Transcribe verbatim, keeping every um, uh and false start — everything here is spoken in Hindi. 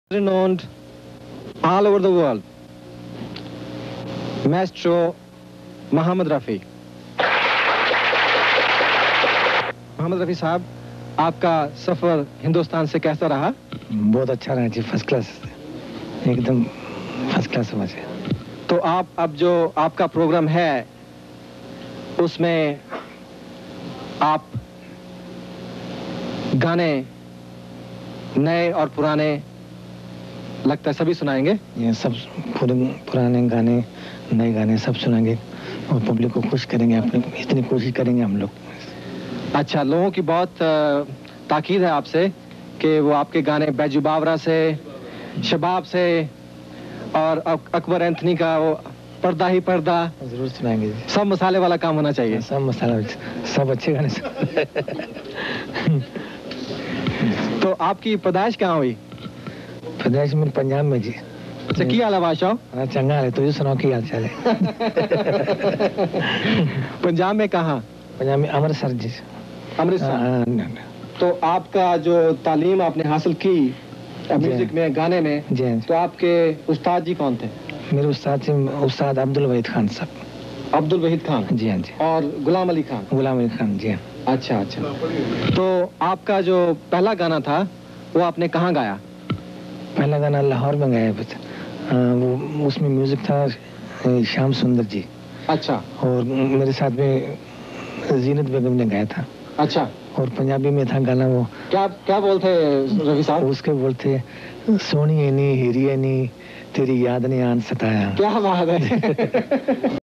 Renowned all over the world, Maestro Mohammed Rafi. Mohammad Rafi साहब, आपका सफ़र हिंदुस्तान से कैसा रहा? बहुत अच्छा रहा जी, फर्स्ट क्लास, एकदम फर्स्ट क्लास समझ। तो आप अब जो आपका प्रोग्राम है उसमें आप गाने नए और पुराने लगता है सभी सुनाएंगे? ये सब पूरे पुराने गाने नए गाने सब सुनाएंगे और पब्लिक को खुश करेंगे, अपने इतनी कोशिश करेंगे हम लोग। अच्छा, लोगों की बहुत ताकीद है आपसे कि वो आपके गाने बैजू बावरा से, शबाब से और अकबर एंथनी का वो पर्दा ही पर्दा जरूर सुनाएंगे। सब मसाले वाला काम होना चाहिए। सब मसाला, सब अच्छे गाने। तो आपकी पैदाइश कहाँ हुई? पैदाइश में पंजाब में जी। अच्छा, की हाल है बादशाह? हाँ, चंगा है। तुझे सुनाओ की हाल चाल है? पंजाब में कहाँ? पंजाब में अमृतसर जी। अमृतसर। तो आपका जो तालीम आपने हासिल की म्यूजिक में, गाने में, जी, तो आपके उस्ताद जी कौन थे? मेरे उस्ताद जी उस्ताद अब्दुल वहीद खान साहब। अब्दुल वहीद खान? जी हाँ जी। और गुलाम अली खान? गुलाम अली खान जी हाँ। अच्छा अच्छा। तो आपका जो पहला गाना था वो आपने कहाँ गाया? पहला गाना लाहौर में गाया बस। वो उसमें म्यूजिक था श्याम सुंदर जी। अच्छा। और मेरे साथ में जीनत बेगम ने गाया था। अच्छा। और पंजाबी में था गाना वो। क्या क्या बोलते रफी साहब? उसके बोलते सोनी नी हीरी नी तेरी याद ने आन सताया। क्या बात है।